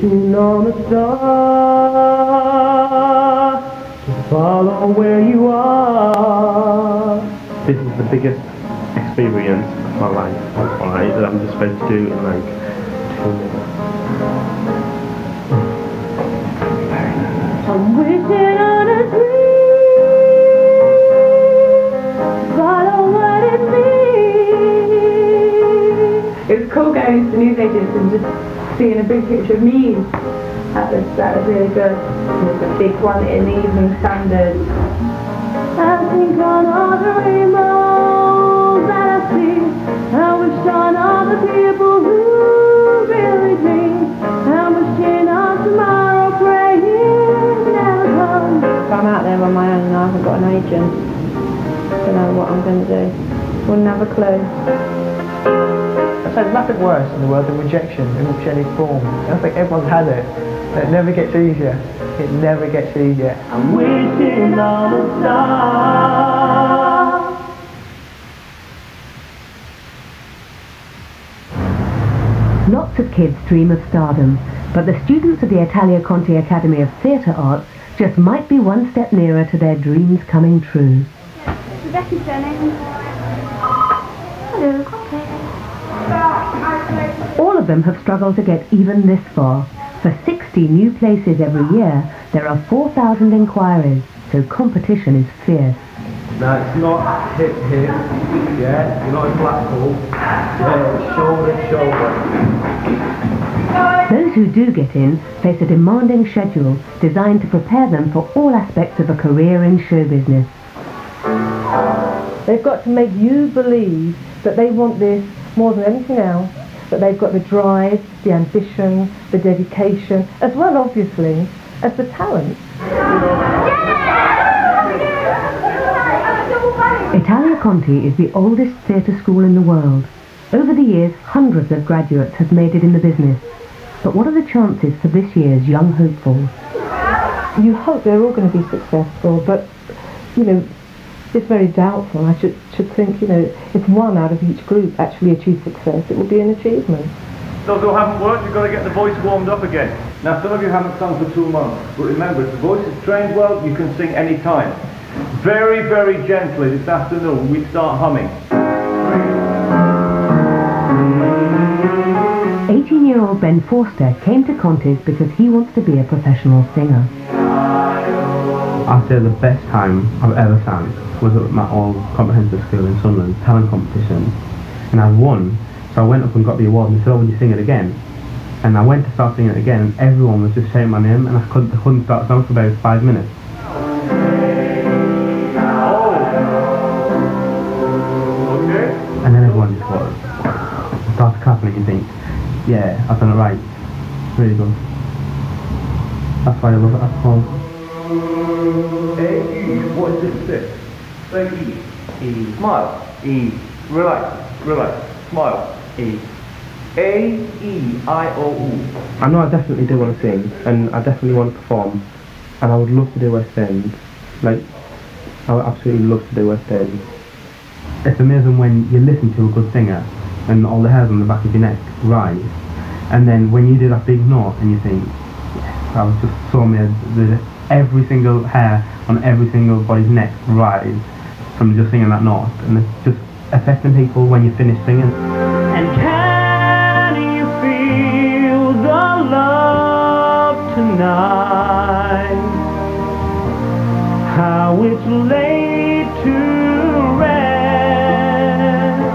wishing on a star to follow where you are. This is the biggest experience of my life, alright, that I'm just supposed to do in like 2 minutes. I'm wishing on a dream, follow what it means. It was cool going to the newsagents and just seeing a big picture of me. That was really good. There's a big one in the Evening Standard. I think on all the rainbows that I see. I wish on all the people who really dream. I'm wishing on tomorrow, praying never comes. If I'm out there on my own and I haven't got an agent, I don't know what I'm going to do. Wouldn't have a clue. There's nothing worse in the world than rejection in which any form. I think everyone's had it. It never gets easier. It never gets easier. I'm wishing on a star. Lots of kids dream of stardom, but the students of the Italia Conti Academy of Theatre Arts just might be one step nearer to their dreams coming true. Rebecca's turning. Hello, All of them have struggled to get even this far. For 60 new places every year, there are 4,000 inquiries, so competition is fierce. Now it's not hip, yeah, you're not in Blackpool, yeah, shoulder. Those who do get in face a demanding schedule designed to prepare them for all aspects of a career in show business. They've got to make you believe that they want this more than anything else, that they've got the drive, the ambition, the dedication, as well, obviously, as the talent. Italia Conti is the oldest theatre school in the world. Over the years, hundreds of graduates have made it in the business. But what are the chances for this year's young hopefuls? You hope they're all going to be successful, but, you know, it's very doubtful. I should think, you know, if one out of each group actually achieves success, it will be an achievement. Those who haven't worked, you've got to get the voice warmed up again. Now, some of you haven't sung for 2 months, but remember, if the voice is trained well, you can sing any time. Very, very gently this afternoon, we start humming. 18-year-old Ben Forster came to Conti's because he wants to be a professional singer. I'd say the best time I've ever sang was at my all-comprehensive school in Sunderland, talent competition. And I won, so I went up and got the award and they said, oh, will you sing it again? And I went to start singing it again and everyone was just shouting my name and I couldn't start the song for about 5 minutes. And then everyone just starts clapping and you think, yeah, I've done it right. Really good. That's why I love it, that's all. What is this six? Say E. Smile. E. Relax. Smile. E. A-E-I-O-U. I know I definitely do want to sing, and I definitely want to perform, and I would love to do West End. Like, I would absolutely love to do West End. It's amazing when you listen to a good singer, and all the hairs on the back of your neck rise, and then when you do that big note, and you think, yes, I was just so amazed that every single hair on every single body's neck rise from just singing that note, and it's just affecting people when you finish singing. And can you feel the love tonight? How it's laid to rest.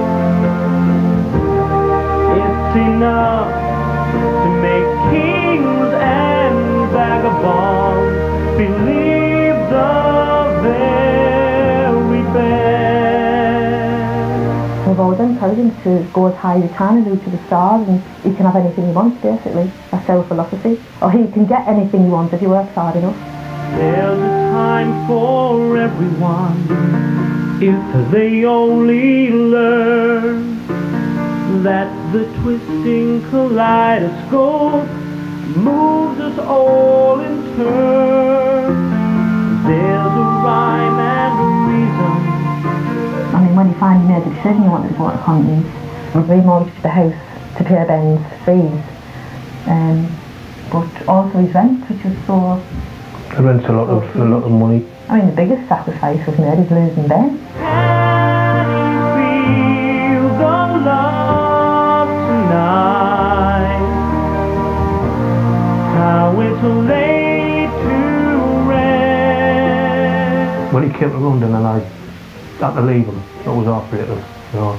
It's enough to make kings and vagabonds believe the very best. We've always encouraged him to go as high as he can and reach to the stars, and he can have anything he wants, basically. That's our philosophy. Or he can get anything he wants if he works hard enough. There's a time for everyone if they only learn that the twisting kaleidoscope moves us all in turn. There's a rhyme and a reason. I mean, when he finally made the decision he wanted to go to Conti and remortgage the house to pay Ben's fees, but also his rent, which was so... The rent's a lot of money. I mean, the biggest sacrifice was made is losing Ben. When he came to London and I had to leave him, that was heartbreaking, you know.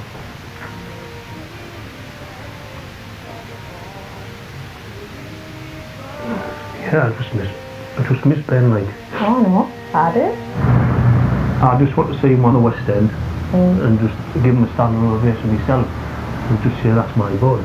Yeah, I just miss Ben, like. Oh no, I do. I just want to see him on the West End and just give him a standing ovation myself and just say that's my boy.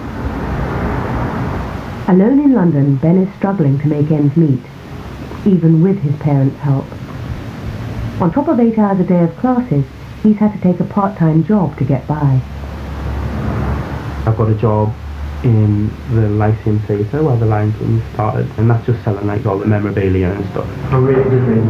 Alone in London, Ben is struggling to make ends meet, even with his parents' help. On top of 8 hours a day of classes, he's had to take a part-time job to get by. I've got a job in the Lyceum Theatre where the Lion King started, and that's just selling like all the memorabilia and stuff. I'm really busy.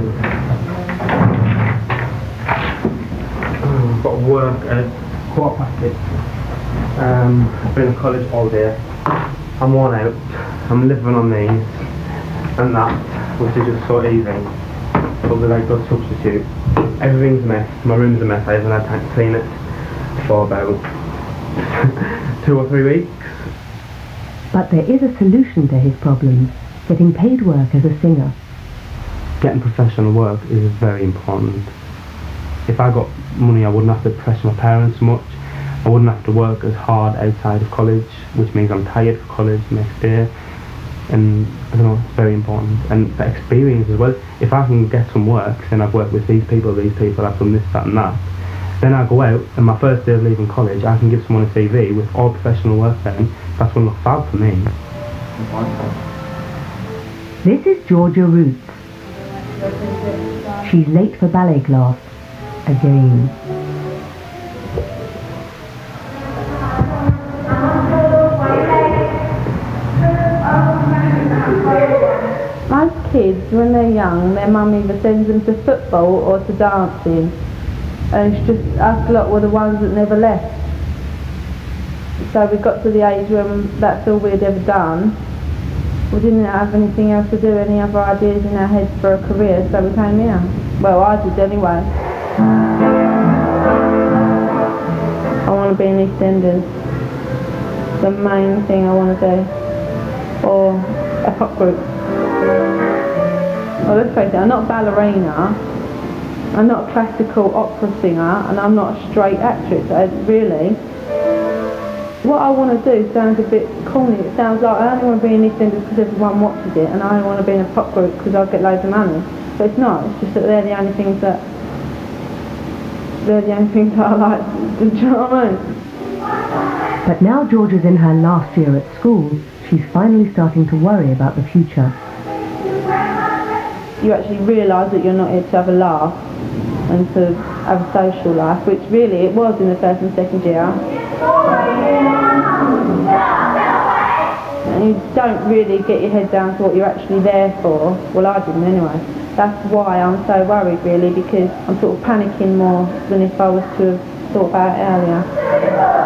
I've got work at 6:15. I've been in college all day. I'm worn out. I'm living on these and that, which is just so easy. But they're like good substitute. Everything's a mess. My room's a mess. I haven't had time to clean it for about 2 or 3 weeks. But there is a solution to his problems, getting paid work as a singer. Getting professional work is very important. If I got money, I wouldn't have to press my parents much. I wouldn't have to work as hard outside of college, which means I'm tired for college next year. And I don't know, it's very important. And the experience as well. If I can get some work, then I've worked with these people, I've done this, that and that. Then I go out, and my first day of leaving college, I can give someone a CV with all professional work then. That's going to look fab for me. This is Georgia Roots. She's late for ballet class. Again. Most kids, when they're young, their mum either sends them to football or to dancing. And it's just us lot were the ones that never left. So we got to the age when that's all we'd ever done. We didn't have anything else to do, any other ideas in our heads for a career, so we came here. Well, I did anyway. I want to be in EastEnders. The main thing I want to do. Or a pop group. Well, let's face it, I'm not a ballerina. I'm not a classical opera singer, and I'm not a straight actress, really. What I want to do sounds a bit corny. It sounds like I only want to be in EastEnders because everyone watches it, and I only want to be in a pop group because I'll get loads of money. But it's not. It's just that they're the only things that I like. Do you know what I mean? But now Georgia's in her last year at school, she's finally starting to worry about the future. You actually realise that you're not here to have a laugh and to have a social life, which really it was in the first and second year. And you don't really get your head down to what you're actually there for. Well, I didn't anyway. That's why I'm so worried, really, because I'm sort of panicking more than if I was to have thought about it earlier.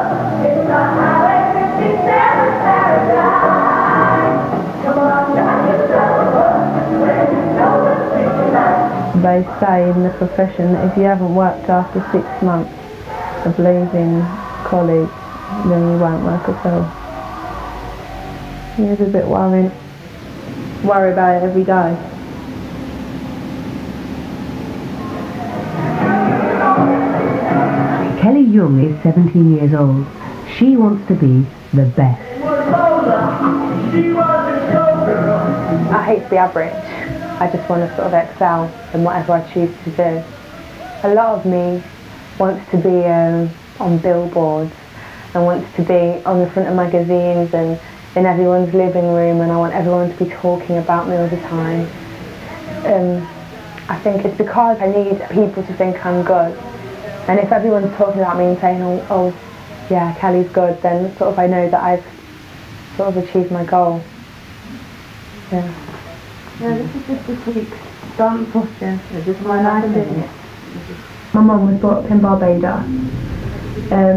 They say in the profession that if you haven't worked after 6 months of leaving college, then you won't work at all. It's a bit worried. Worry about it every day. Kelly Young is 17 years old. She wants to be the best. I hate to be average. I just want to sort of excel in whatever I choose to do. A lot of me wants to be on billboards and wants to be on the front of magazines and in everyone's living room, and I want everyone to be talking about me all the time. I think it's because I need people to think I'm good. And if everyone's talking about me and saying, oh yeah, Kelly's good, then sort of I know that I've sort of achieved my goal. Yeah. Yeah, this is just this week's dance posture. This is my nice thing. My mum was brought up in Barbados,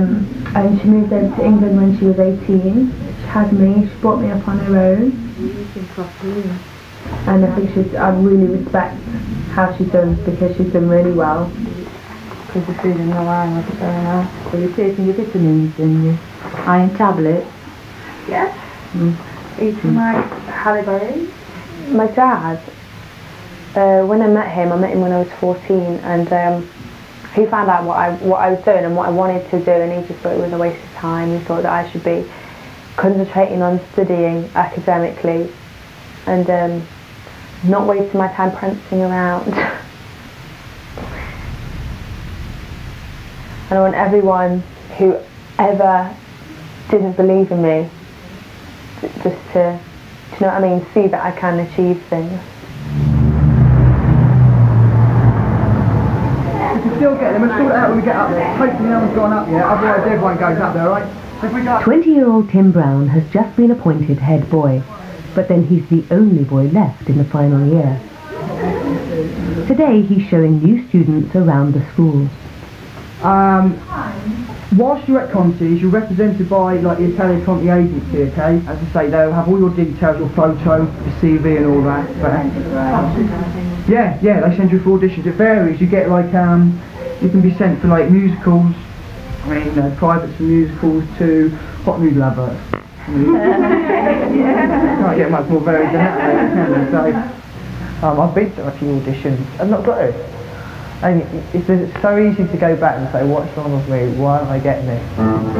and she moved over to England when she was 18. She had me, she brought me up on her own, And I think I really respect how she's done, because she's done really well. Because the food in the line was very nice. So you're taking your vitamins and your iron tablets. Yes. Eating my Halle berries. My dad, when I met him when I was 14, and he found out what I was doing and what I wanted to do, and he just thought it was a waste of time. He thought that I should be concentrating on studying academically and not wasting my time prancing around. And I want everyone who ever didn't believe in me just to, you know what I mean, see that I can achieve things. We can still get them, we'll sort it out when we get up there. Hopefully no one's gone up yet, otherwise everyone goes up there, right? So if we go 20-year-old Tim Brown has just been appointed head boy, but then he's the only boy left in the final year. Today he's showing new students around the school. Whilst you're at Conti's, you're represented by like the Italian Conti agency, okay? As I say, they'll have all your details, your photo, your CV and all that. But, yeah, they send you for auditions. It varies. You get like, you can be sent for like musicals, I mean, privates for musicals to hot noodle adverts. Can't get much more varied than that, can so, I've been to a few auditions. I've not got it. And it's so easy to go back and say, what's wrong with me? Why aren't I getting it?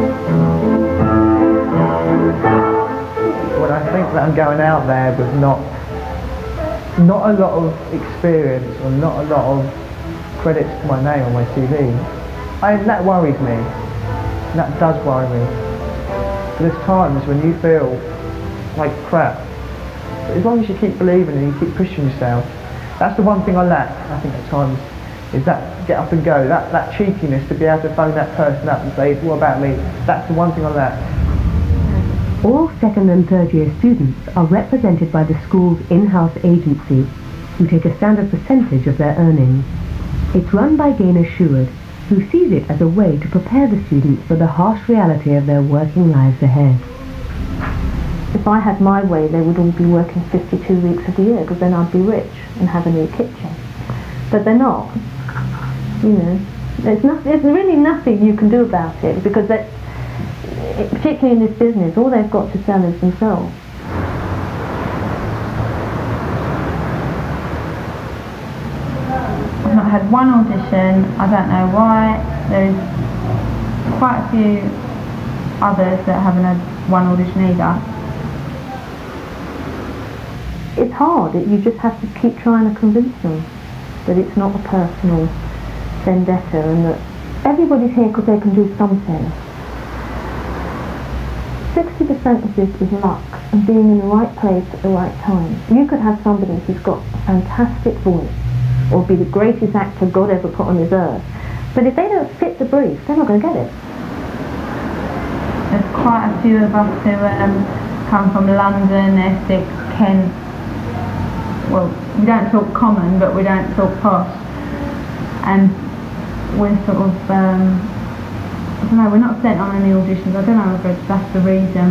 When I think that I'm going out there with not a lot of experience or not a lot of credits to my name on my CV, that worries me. That does worry me. There's times when you feel like crap. But as long as you keep believing and you keep pushing yourself, that's the one thing I lack, I think, at times. Is that get up and go, that cheekiness to be able to phone that person up and say, what about me? That's the one thing I lack. All second and third year students are represented by the school's in-house agency, who take a standard percentage of their earnings. It's run by Gaynor Sheward, who sees it as a way to prepare the students for the harsh reality of their working lives ahead. If I had my way, they would all be working 52 weeks of the year, because then I'd be rich and have a new kitchen. But they're not. You know, there's really nothing you can do about it, because particularly in this business, all they've got to sell is themselves. I've not had one audition. I don't know why. There's quite a few others that haven't had one audition either. It's hard. You just have to keep trying to convince them that it's not a personal vendetta and that everybody's here because they can do something. 60% of this is luck and being in the right place at the right time. You could have somebody who's got a fantastic voice or be the greatest actor God ever put on this earth, but if they don't fit the brief, they're not going to get it. There's quite a few of us who come from London, Essex, Kent. Well, we don't talk common, but we don't talk posh. And we're sort of, I don't know, we're not sent on any auditions. I don't know if that's the reason.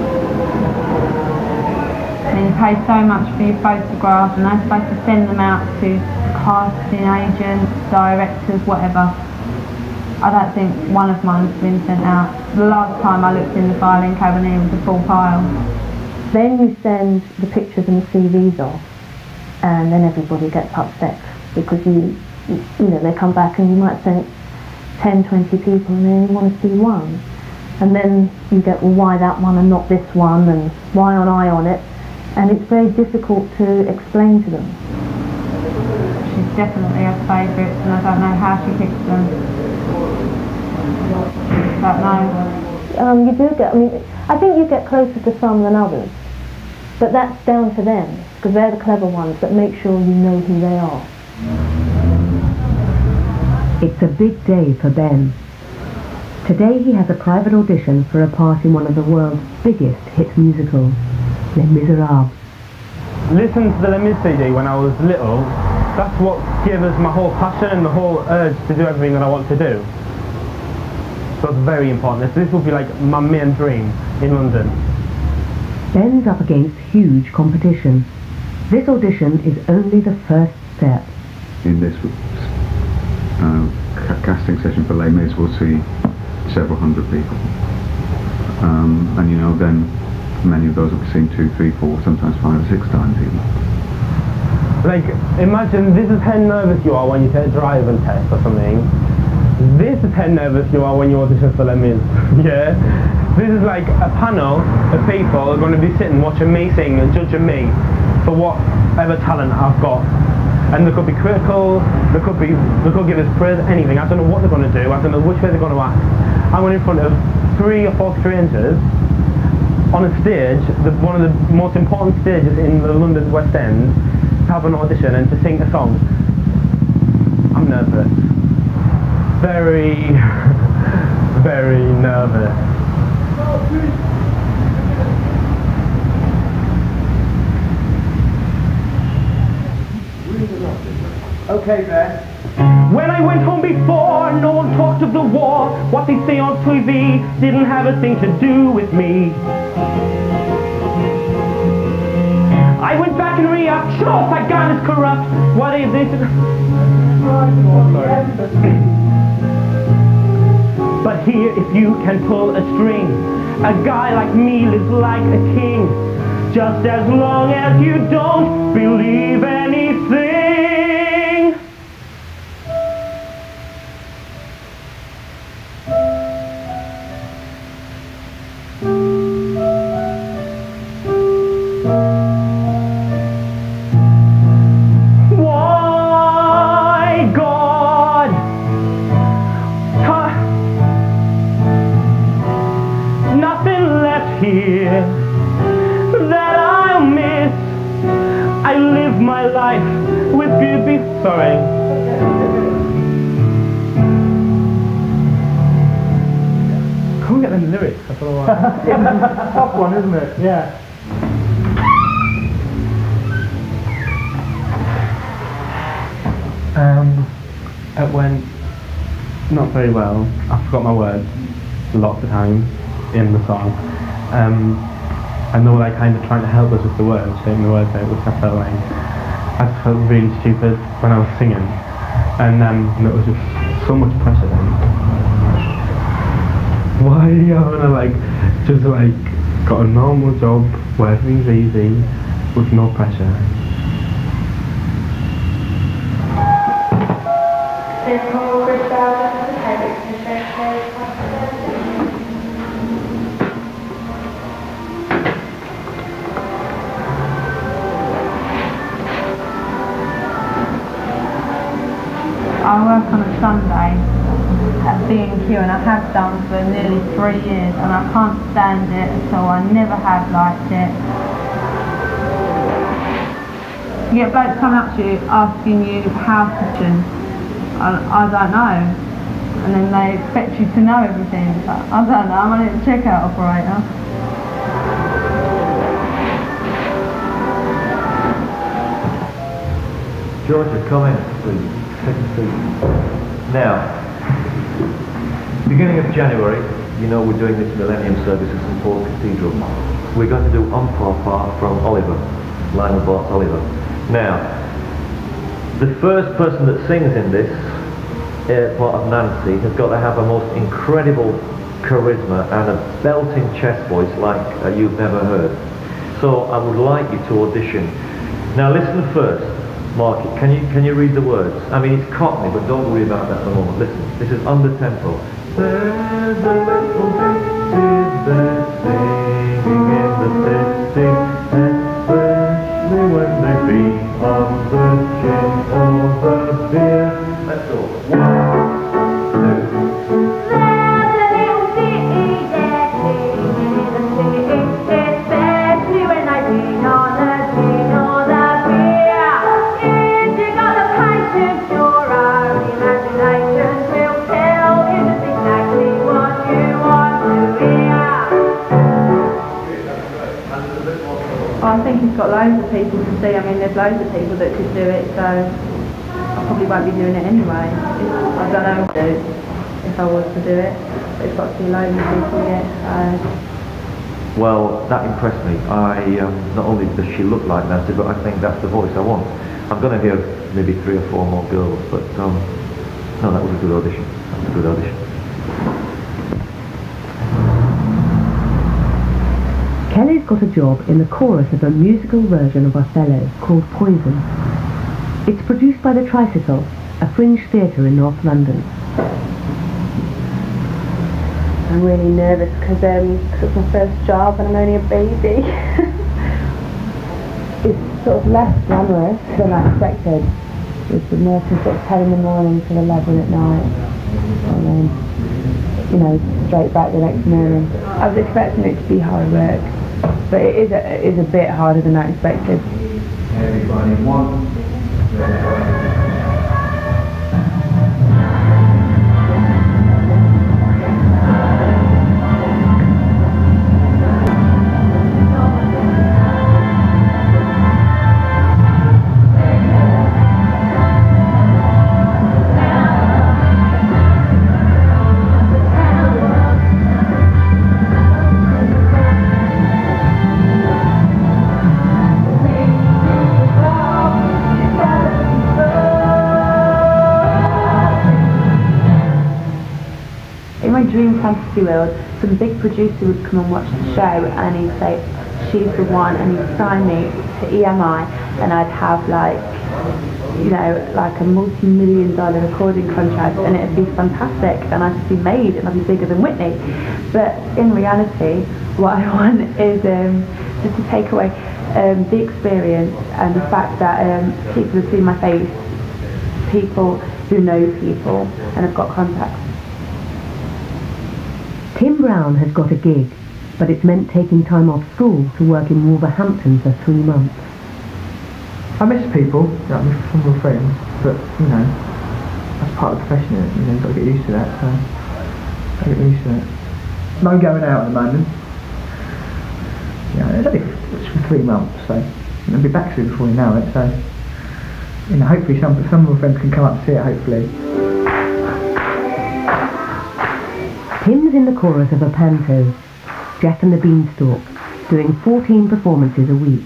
I mean, you pay so much for your photographs, and I'm supposed to send them out to casting agents, directors, whatever. I don't think one of mine's been sent out. The last time I looked in the filing cabinet, it was a full pile. Then you send the pictures and the CVs off, and then everybody gets upset because you know, they come back and you might send 10, 20 people and they only want to see one. And then you get, well, why that one and not this one, and why aren't I on it? And it's very difficult to explain to them. She's definitely her favourite, and I don't know how she picks them. Don't know. You do get, I mean, I think you get closer to some than others. But that's down to them, because they're the clever ones that make sure you know who they are. It's a big day for Ben. Today he has a private audition for a part in one of the world's biggest hit musicals, Les Miserables. Listening to the Les Mis CD when I was little, that's what gave us my whole passion and the whole urge to do everything that I want to do. So it's very important. This will be like my main dream in London. Ben's up against huge competition. This audition is only the first step. In this casting session for Les Mis, we'll see several hundred people. And you know, then many of those will be seen 2, 3, 4, sometimes 5 or 6 times even. Like, imagine this is how nervous you are when you take a driving test or something. This is how nervous you are when you audition for Les Mis. Yeah? This is like a panel of people are going to be sitting watching me sing and judging me for whatever talent I've got. And they could be critical, they could give us praise, anything. I don't know what they're going to do, I don't know which way they're going to act. I went in front of 3 or 4 strangers on a stage, one of the most important stages in the London West End, to have an audition and to sing a song. I'm nervous. Very, very nervous. Okay, there. When I went home before, no one talked of the war. What they say on TV didn't have a thing to do with me. I went back and re-upped. Sure, Saigon is corrupt. What is it? But here, if you can pull a string, a guy like me lives like a king. Just as long as you don't believe anything. Here that I'll miss. I live my life with beauty. Sorry. Can't get them lyrics. I don't know why. It's a tough one, isn't it? Yeah. It went not very well. I forgot my words lots of times in the song. And they were like kind of trying to help us with the words, taking the words out, which I felt like I felt really stupid when I was singing, and it was just so much pressure then. Why are you having just got a normal job where everything's easy with no pressure? I work on a Sunday at B&Q, and I have done for nearly 3 years, and I can't stand it, so I never have liked it. You get blokes coming up to you asking you house questions. I don't know, and then they expect you to know everything. It's like, I don't know, I'm only a checkout operator. Georgia, come in, please. Take a seat. Now, beginning of January, you know we're doing this Millennium Service at St Paul Cathedral. We're going to do Encore part from Oliver, Lionel Bart's Oliver. Now, the first person that sings in this part of Nancy has got to have a most incredible charisma and a belting chest voice like you've never heard. So I would like you to audition. Now listen first. Mark, can you read the words? I mean, it's Cockney, but don't worry about that at the moment. Listen, this is under tempo. There's a little bitty bird singing in the city, especially when they feed on the gin or the beer. Let's go. 1, 2. I think he's got loads of people to see. I mean, there's loads of people that could do it, so I probably won't be doing it anyway. I don't know what to do if I was to do it, but it's got to be loads of people yet, so Well, that impressed me. Not only does she look like Nancy, but I think that's the voice I want. I'm going to hear maybe 3 or 4 more girls, but no, that was a good audition. That was a good audition. Kelly's got a job in the chorus of a musical version of Othello called Poison. It's produced by the Tricycle, a fringe theatre in North London. I'm really nervous because it's my first job and I'm only a baby. It's sort of less glamorous than I expected. It's been working sort of 10 in the morning till 11 at night, and then, you know, straight back the next morning. I was expecting it to be hard work, but it is a bit harder than I expected. Everybody wants. Dream fantasy world, some big producer would come and watch the show and he'd say, she's the one, and he'd sign me to EMI, and I'd have like, you know, like a multi-million-dollar recording contract, and it'd be fantastic, and I'd be made and I'd be bigger than Whitney. But in reality, what I want is just to take away the experience and the fact that people have seen my face, people who know people and have got contacts. Tim Brown has got a gig, but it's meant taking time off school to work in Wolverhampton for 3 months. I miss people, like my former friends, but, you know, that's part of the profession, you know, you've got to get used to that, so I get used to it. No going out at the moment. Yeah, it's only for 3 months, so I'll be back soon before you know it, so, you know, hopefully some of my friends can come up to see it, hopefully. Tim's in the chorus of a panto, Jack and the Beanstalk, doing 14 performances a week.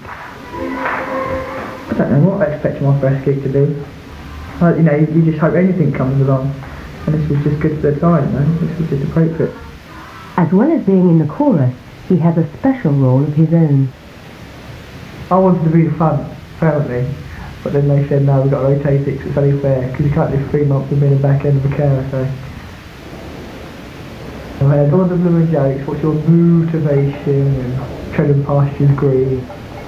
I don't know what I expected my first gig to be. You know, you just hope anything comes along, and this was just good for the time, you know, this was just appropriate. As well as being in the chorus, he has a special role of his own. I wanted to be fun, apparently, but then they said no, we've got to rotate it because it's only fair, because you can't do 3 months of being in the back end of a carer, so. I had all the blooming jokes, what's your motivation, and treading pastures green.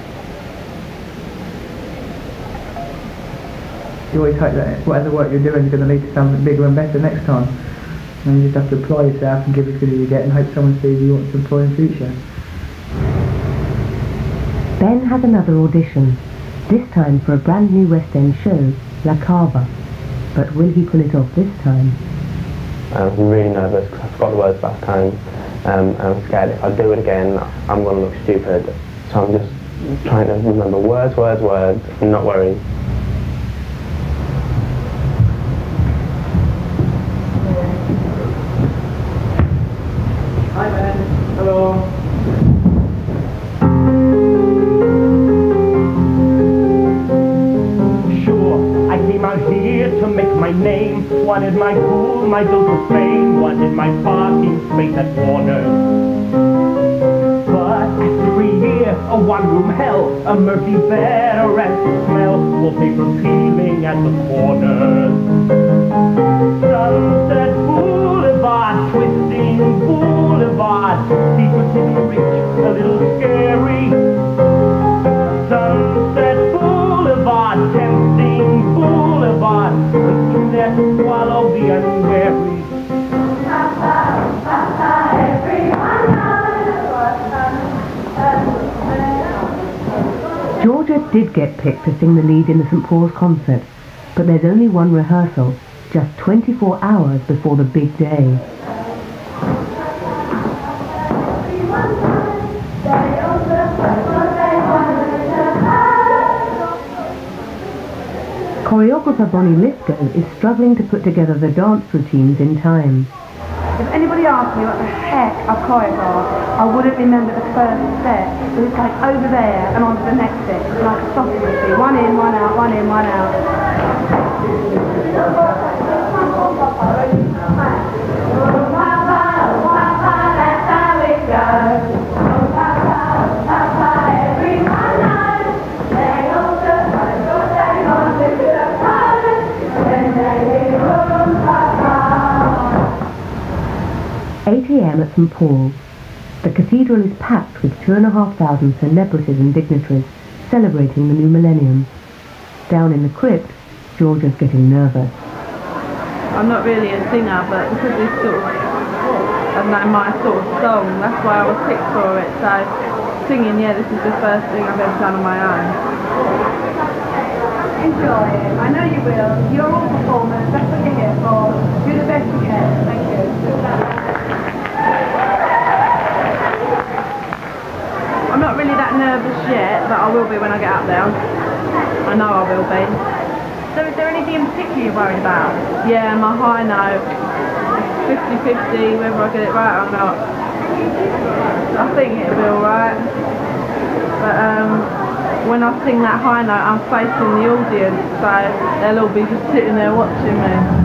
You always hope that whatever work you're doing is going to lead to something bigger and better next time. And you just have to apply yourself and give as good as you get and hope someone sees you want to employ in future. Ben has another audition, this time for a brand new West End show, La Cava. But will he pull it off this time? I'm really nervous because I forgot the words last time, and I'm scared if I do it again I'm going to look stupid, so I'm just trying to remember words and not worry. Hi Ben, hello. To make my name, wanted my pool, my dose of fame, wanted my parking space at corners. But after a year, a one-room hell, a murky bed, a rancid smell, wallpaper peeling at the corners. Sunset Boulevard, twisting boulevard, secrets hidden rich, a little scary. Sunset Boulevard, tempting boulevard, looking there to swallow the unwary. Georgia did get picked to sing the lead in the St Paul's concert, but there's only one rehearsal, just 24 hours before the big day. Choreographer Bonnie Lisco is struggling to put together the dance routines in time. If anybody asked me what the heck I choreographed, I wouldn't remember the first step. But it's like over there and on to the next step. It's like a soccer machine. One in, one out, one in, one out. 8 a.m. at St Paul's. The cathedral is packed with 2,500 celebrities and dignitaries celebrating the new millennium. Down in the crypt, George is getting nervous. I'm not really a singer, but because it's sort of, I don't know, my sort of song, that's why I was picked for it. So singing, yeah, this is the first thing I've ever done on my own. Enjoy it. I know you will. You're all performers. That's what you're here for. Do the best you can. Thank you. I'm not really that nervous yet, but I will be when I get up there. I know I will be. So is there anything in particular you're worried about? Yeah, my high note. 50-50 whether I get it right or not. I think it'll be alright. But when I sing that high note, I'm facing the audience, so they'll all be just sitting there watching me.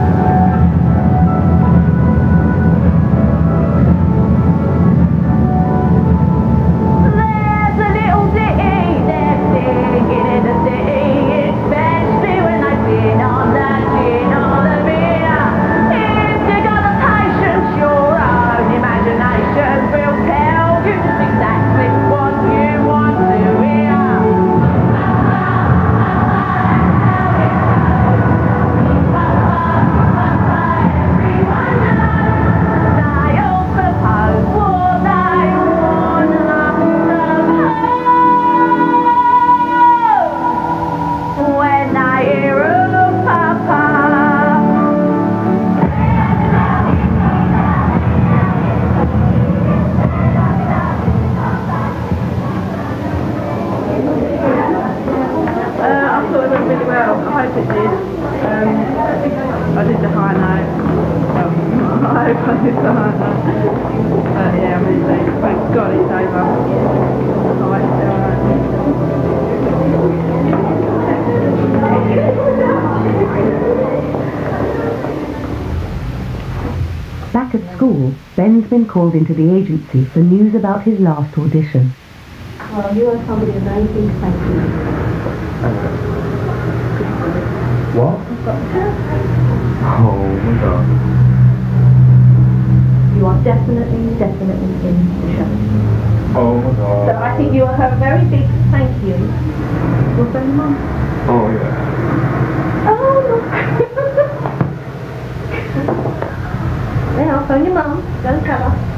Back at school, Ben's been called into the agency for news about his last audition. Well, you are somebody of very big thank you. What? Oh my god. You are definitely in the show. Oh my god. So I think you owe her a very big thank you. What's her mum? Oh yeah. Oh, yeah, I'll phone your mum. Don't tell her.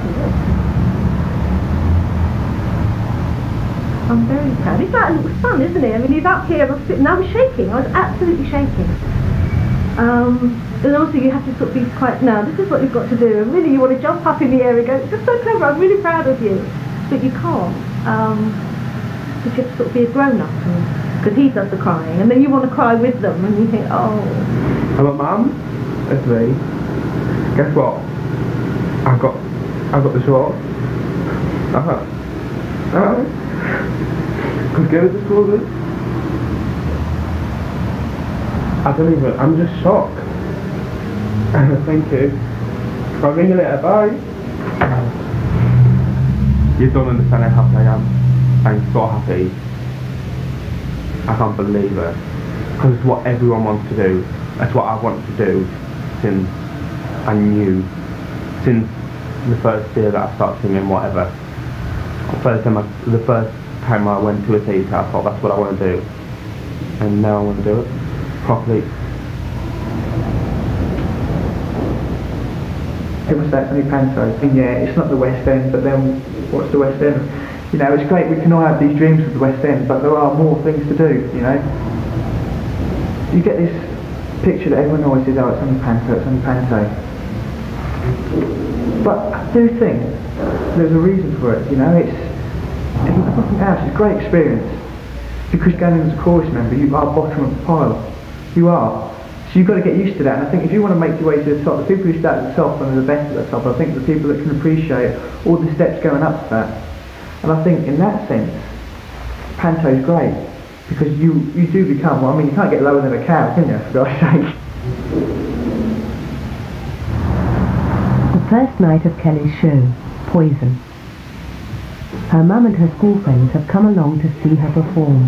I'm very proud. It's like a little son, isn't it? I mean, he's up here, and I'm sitting, I was shaking. I was absolutely shaking. And also you have to sort of be quite, no, this is what you've got to do. And really you want to jump up in the air and go, it's just so clever, I'm really proud of you. But you can't. Because you have to sort of be a grown-up. Because he does the crying. And then you want to cry with them, and you think, oh. Hello, Mum. It's me. Guess what? I got the short. Could get it to school, dude. I don't even, I'm just shocked. Thank you. I'll ring you later, bye. You don't understand how happy I am. I'm so happy. I can't believe it. Because it's what everyone wants to do. That's what I wanted to do since I knew. Since the first year that I started singing, whatever. The first time I went to a theatre, I thought that's what I want to do. And now I want to do it properly. People say it's only panto, and yeah, it's not the West End, but then what's the West End? You know, it's great, we can all have these dreams of the West End, but there are more things to do, you know. You get this picture that everyone always says, oh, it's only panto, it's only panto. But I do think there's a reason for it, you know. It's nothing else, it's a great experience. Because going in as a chorus member, you are bottom of the pile. You are. So you've got to get used to that, and I think if you want to make your way to the top, the people who start at the top and are the best at the top, I think the people that can appreciate all the steps going up to that. And I think in that sense, Panto's great, because you do become, well, I mean, you can't get lower than a cow, can you, for God's sake? The first night of Kelly's show, Poison. Her mum and her school friends have come along to see her perform.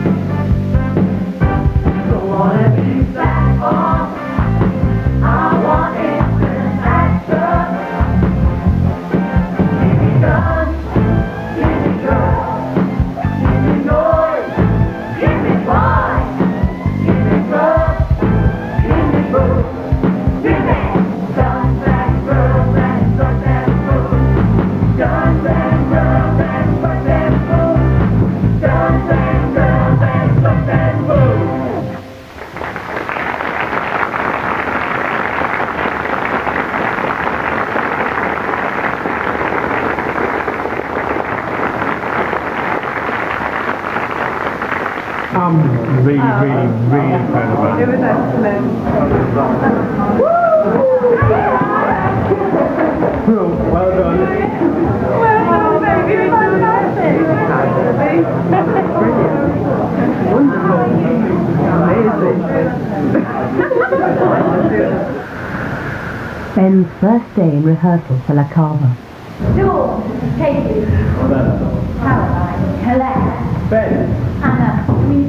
Really proud of that. It was excellent. Well done. Well, baby, it's fantastic. Wonderful. Amazing. Ben's first day in rehearsal for La Cava. George, Katie, Caroline, Helene, Ben. Anna,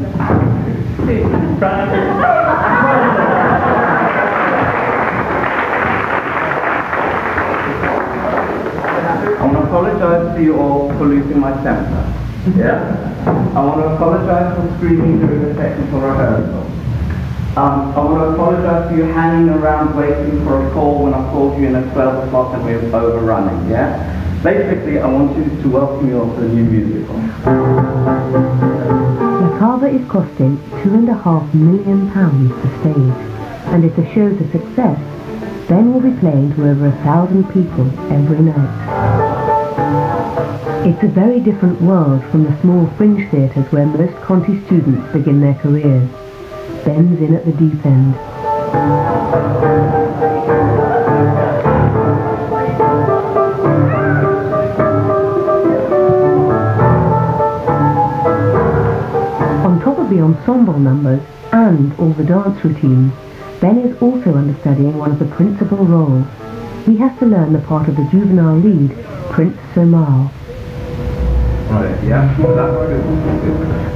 I want to apologise to you all for losing my temper. Yeah? I want to apologise for screaming during the technical rehearsal. I want to apologise for you hanging around waiting for a call when I called you in at 12 o'clock and we were overrunning, yeah? Basically, I want you to welcome you all to the new musical. La Cava is costing £2.5 million to stage, and if the show's a success, Ben will be playing to over 1,000 people every night. It's a very different world from the small fringe theatres where most Conti students begin their careers. Ben's in at the deep end. On top of the ensemble numbers and all the dance routines, Ben is also understudying one of the principal roles. He has to learn the part of the juvenile lead, Prince Somal. Right, yeah? That's good.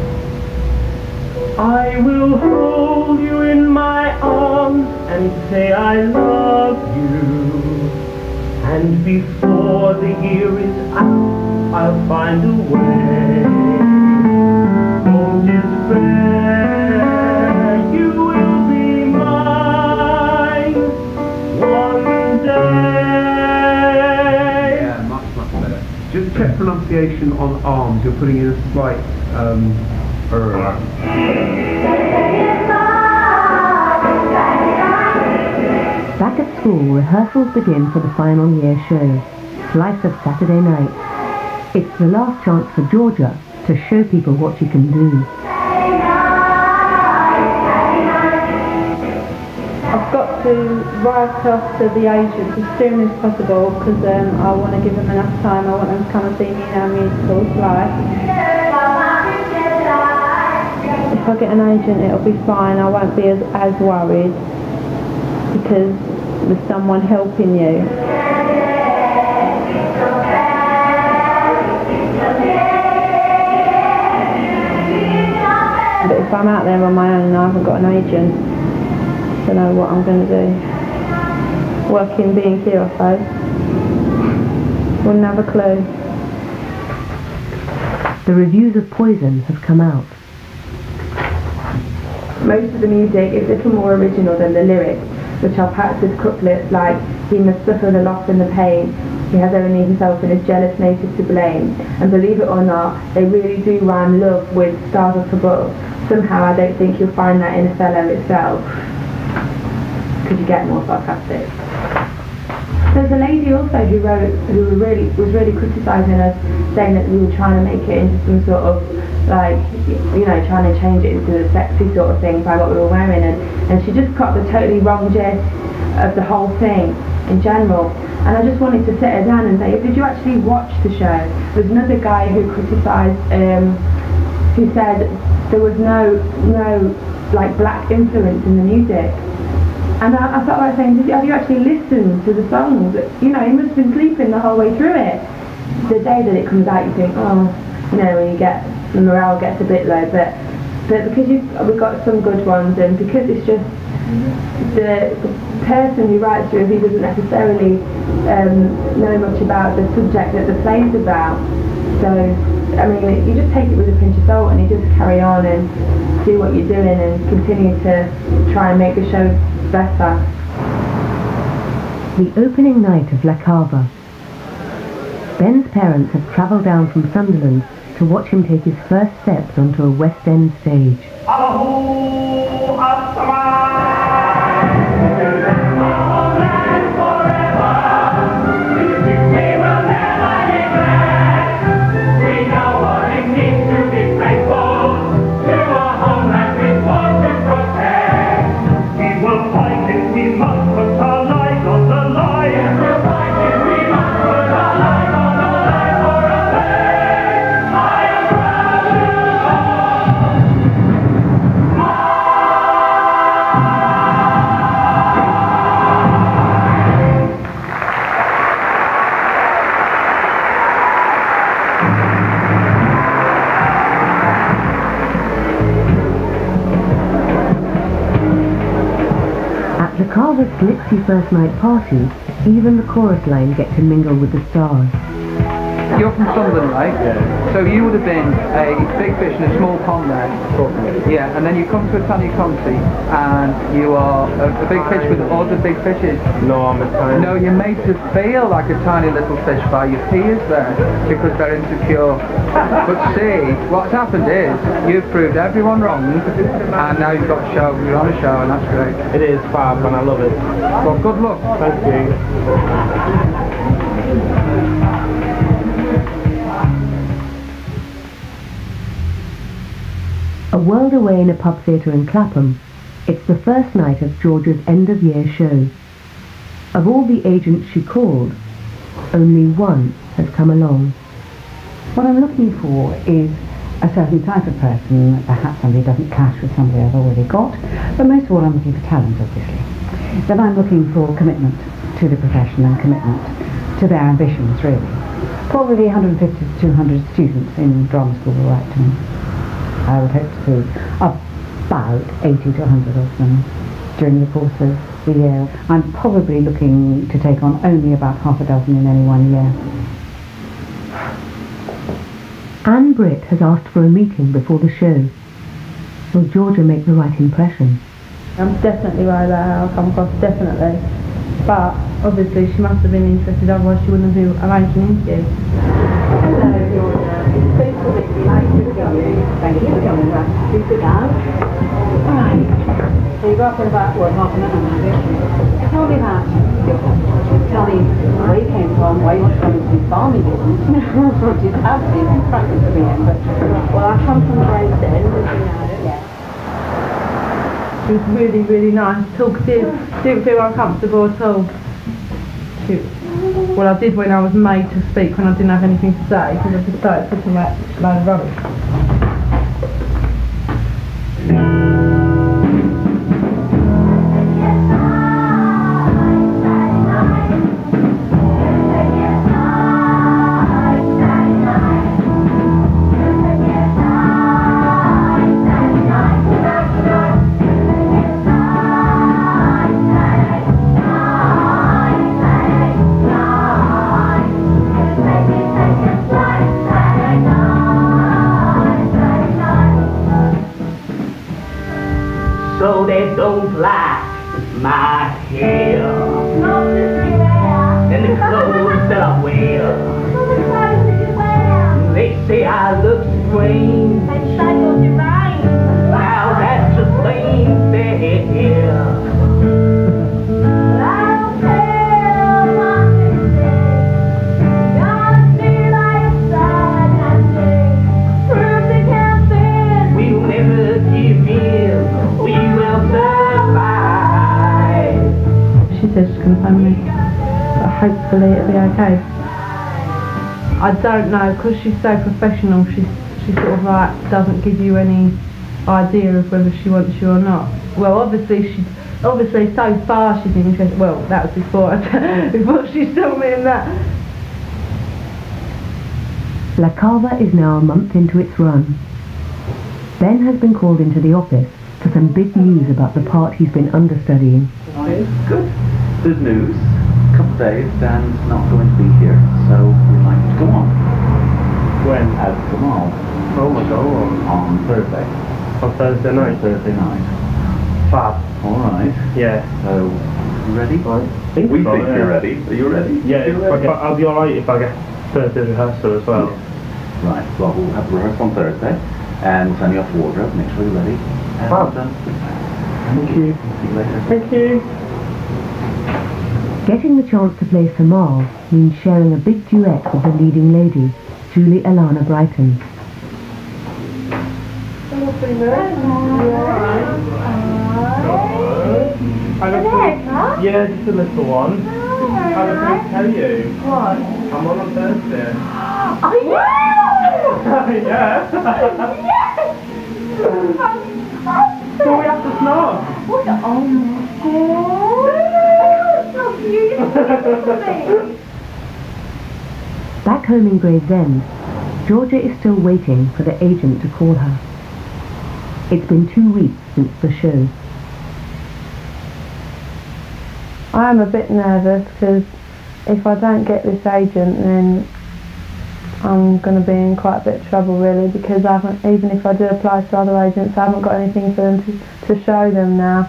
I will hold you in my arms and say I love you. And before the year is out, I'll find a way. Don't despair, you will be mine one day. Yeah, much better. Just check pronunciation on arms. You're putting in a slight Back at school, rehearsals begin for the final year show, Slice of Saturday Night. It's the last chance for Georgia to show people what she can do. I've got to write off to the agents as soon as possible because I want to give them enough time. I want them to come and see me in our musical, Slice. If I get an agent, it'll be fine. I won't be as worried because there's someone helping you. But if I'm out there on my own and I haven't got an agent, I don't know what I'm going to do. Work in B&Q, I suppose. Wouldn't have a clue. The reviews of Poison have come out. Most of the music is a little more original than the lyrics, which are packed with couplets like, he must suffer the loss and the pain, he has only himself and his jealous nature to blame. And believe it or not, they really do rhyme love with stars up above. Somehow I don't think you'll find that in Othello itself. Could you get more sarcastic? There's a lady also who was really criticising us, saying that we were trying to make it into some sort of like, you know, trying to change it into the sexy sort of thing by what we were wearing, and she just got the totally wrong gist of the whole thing in general. And I just wanted to sit her down and say, did you actually watch the show? There was another guy who criticised, who said there was no like black influence in the music. And I felt like saying, have you actually listened to the songs? You know, he must have been sleeping the whole way through it. The day that it comes out, you think, oh, you know, when you get, the morale gets a bit low, but because we've got some good ones, and because it's just the person who writes the review doesn't necessarily know much about the subject that the play's about. So, I mean, you just take it with a pinch of salt and you just carry on and do what you're doing and continue to try and make the show better. The opening night of La Cava. Ben's parents have travelled down from Sunderland to watch him take his first steps onto a West End stage. Cava's glitzy first night party, even the chorus line get to mingle with the stars. You're from Sunderland, right? Yeah. So you would have been a big fish in a small pond there. Yeah, and then you come to a tiny country and you are a big fish with other big fishes. No, I'm a tiny... No, you're made to feel like a tiny little fish by your peers there because they're insecure. But see, what's happened is you've proved everyone wrong and now you've got a show, you're on a show, and that's great. It is fab and I love it. Well, good luck. Thank you. A world away in a pub theatre in Clapham, it's the first night of Georgia's end-of-year show. Of all the agents she called, only one has come along. What I'm looking for is a certain type of person. Perhaps somebody doesn't clash with somebody I've already got, but most of all I'm looking for talent, obviously. Then I'm looking for commitment to the profession and commitment to their ambitions, really. Probably 150 to 200 students in drama school will write to me. I would hope to see about 80 to 100 of them during the course of the year. I'm probably looking to take on only about half a dozen in any one year. Anne Britt has asked for a meeting before the show. Will Georgia make the right impression? I'm definitely right about how I'll come across, definitely. But obviously she must have been interested, otherwise she wouldn't have arranged an interview. Hello, Georgia. It's so nice to see you. Thank you for coming back. Please sit down. Right. So you got up in about, what, half an hour now, have you? Tell me about your tell me where you came from, why you want to come into this farming business, which is absolutely practice for me. But, well, I come from Gravesend, as you know. Yes. She was really, really nice, talkative, didn't feel uncomfortable at all. Well, I did when I was made to speak, when I didn't have anything to say, because I just started talking about a load of rubbish. So they don't like my hair and the clothes that I wear. They say I look strange. Now that's just plain fair. Prove they can't hearty meal, we will survive. She says she's going to phone me, but hopefully it'll be okay. I don't know, because she's so professional, she sort of like doesn't give you any idea of whether she wants you or not. Well, obviously so far she's interested. Well, that was before she told me that. La Cava is now a month into its run. Ben has been called into the office for some big news about the part he's been understudying. Good. There's news. A couple of days, Dan's not going to be here, so we'd like to go on. When? As tomorrow. Oh my god. On Thursday. On Thursday night? Thursday night. Fab. Alright. Yeah. So, you ready? I think we so, think yeah. you're ready. Are you ready? Yeah, you ready? I'll be alright if I get Thursday's rehearsal as well. Yeah. Right, well, we'll have rehearsal on Thursday, and we'll send you off wardrobe, make sure you're ready. And, Fab. Thank you. See you later. Thank you. Getting the chance to play Samal means sharing a big duet with the leading lady, Julie Alana Brighton. Yeah, just a little one. I was going to tell you. What? I'm on Thursday. Oh, Yeah. So we have to snog. What? Oh my god. So beautiful. Back home in Gravesend, Georgia is still waiting for the agent to call her. It's been 2 weeks since the show. I'm a bit nervous because if I don't get this agent, then I'm going to be in quite a bit of trouble really, because I haven't, even if I do apply to other agents, I haven't got anything for them to show them now.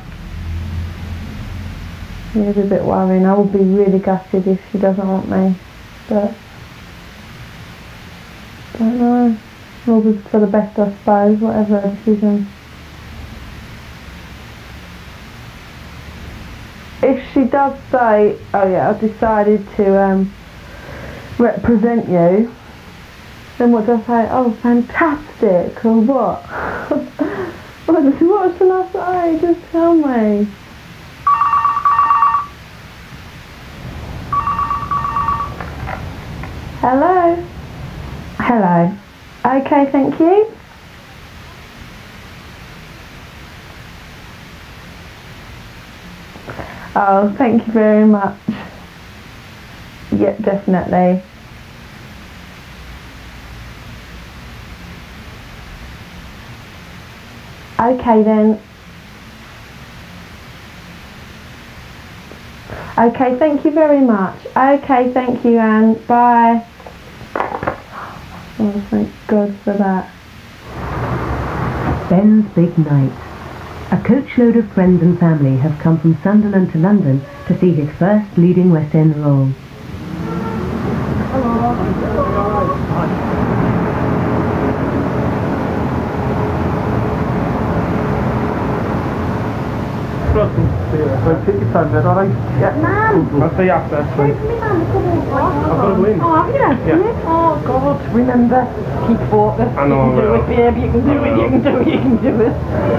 It's a bit worrying. I would be really gutted if she doesn't want me, but I don't know. All be for the best, I suppose, whatever her decision. If she does say, oh yeah, I've decided to represent you, then what do I say? Oh, fantastic, or what? What shall I say? Just tell me. Hello? Hello. Okay, thank you. Oh, thank you very much. Yep, definitely. Okay then. Okay, thank you very much. Okay, thank you, Anne. Bye. Oh, thank God for that. Ben's big night. A coachload of friends and family have come from Sunderland to London to see his first leading West End role. Take your time, then, alright? Yeah. Mum! I'll see you after. Where's my mum? I've got to go in. Oh, have you? Yeah. Oh, God, remember, keep focused. I know, You can do it, babe, you can do it, you can do it, you can do it.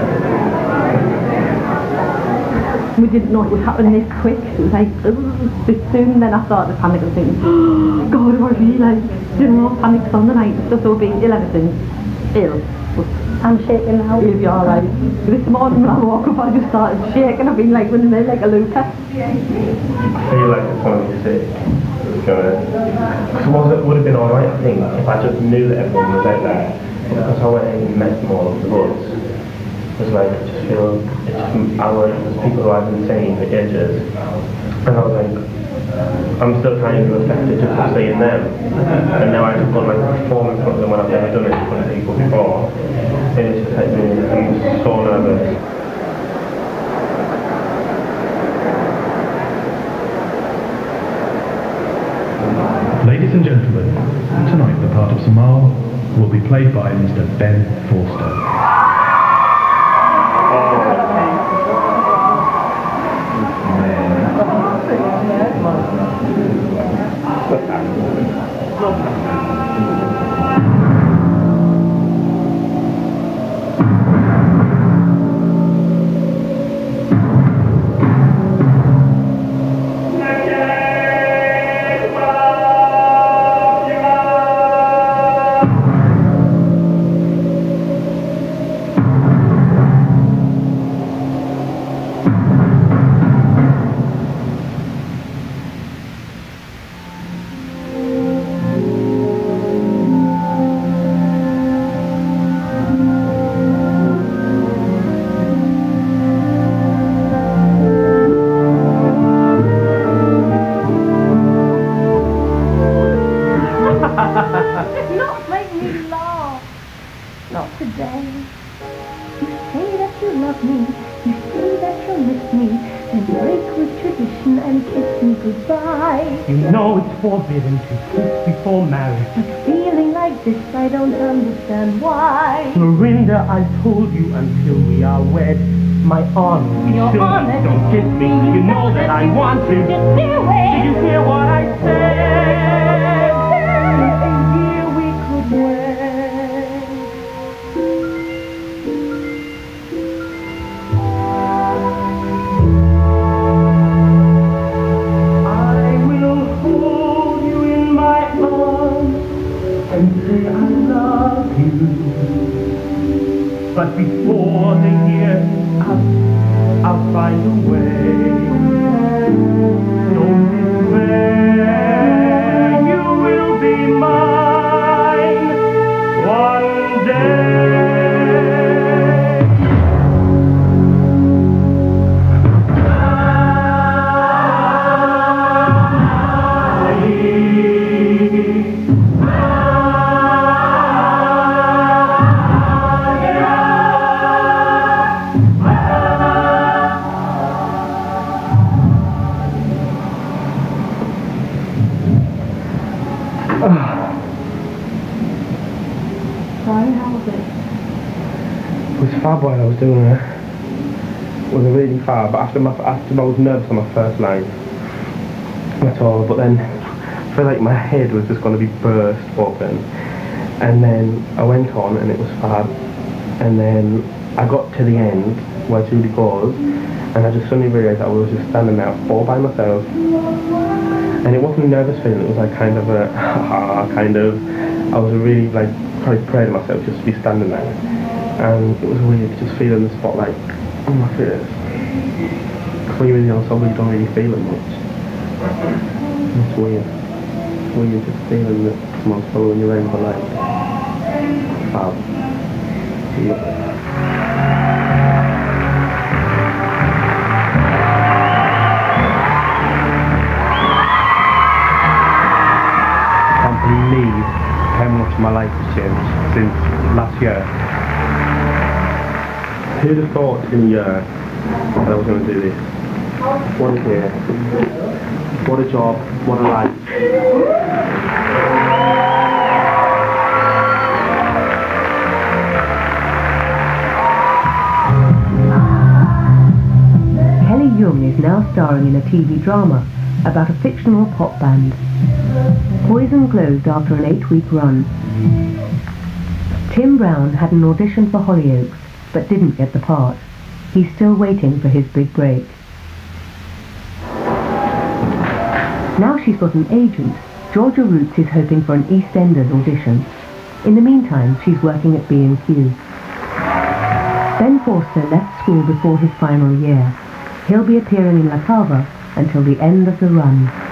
We didn't know it would happen this quick. It was like, this soon, then I started to panic and thinking, oh, God, what really like, panics on the night. So being ill ever since. Ill. I'm shaking now. You'll be alright. This morning when I woke up, I just started shaking. I've been like running there like a looper. I feel like it's going to be sick. Because it would have been alright, I think, if I just knew that everyone was out there. Because I went and met them all over the bus. It's like, I just feel, there's people who I've been seeing for ages. And I was like, I'm still trying to affect it just from seeing them. And now I've got like perform in front of them when I've never done it in front of people before. And it's just like, I'm so nervous. Ladies and gentlemen, tonight the part of Samal will be played by Mr. Ben Forster. love me. You say that you'll miss me, then break with tradition and kiss me goodbye. You know it's forbidden to kiss before marriage. But feeling like this, I don't understand why. Lorinda, I told you until we are wed, my honor will be Your sure. honor, Don't kiss me, you know that I want to. Just stay away. Did you hear what I said? A year we could wed. I will hold you in my arms and say I love you. But before the year is up, I'll find a way. Don't despair, you will be mine one day. Sorry, how was it? It was fab while I was doing it. It was really fab, but after I was nervous on my first line. That's all, but then I feel like my head was just going to be burst open. And then I went on and it was fab. And then I got to the end, where it really goes, and I just suddenly realised I was just standing there all by myself. And it wasn't a nervous feeling, it was like kind of a I was really like quite proud of myself just to be standing there. And it was weird just feeling the spotlight on my face. Because when you're in the ensemble you don't really feel it much. It's weird. It's weird just feeling that someone's following you around the light. Wow. Lovely. Believe how much my life has changed since last year. Who'd have thought in a year that I was going to do this? What a day. What a job. What a life. Kelly Young is now starring in a TV drama about a fictional pop band. Poison closed after an 8-week run. Tim Brown had an audition for Hollyoaks, but didn't get the part. He's still waiting for his big break. Now she's got an agent, Georgia Roots is hoping for an EastEnders audition. In the meantime, she's working at B&Q. Ben Forster left school before his final year. He'll be appearing in La Cava until the end of the run.